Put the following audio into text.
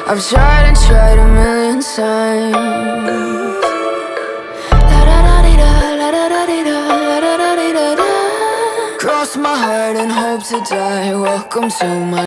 I've tried and tried a million times. Cross my heart and hope to die. Welcome to my